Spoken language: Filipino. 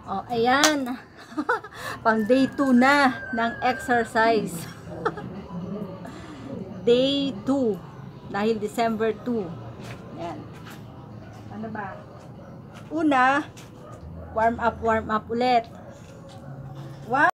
Oh, ayan. Pang day 2 na ng exercise. Day 2. Dahil December 2. Ayan. Ano ba? Una, warm up ulit.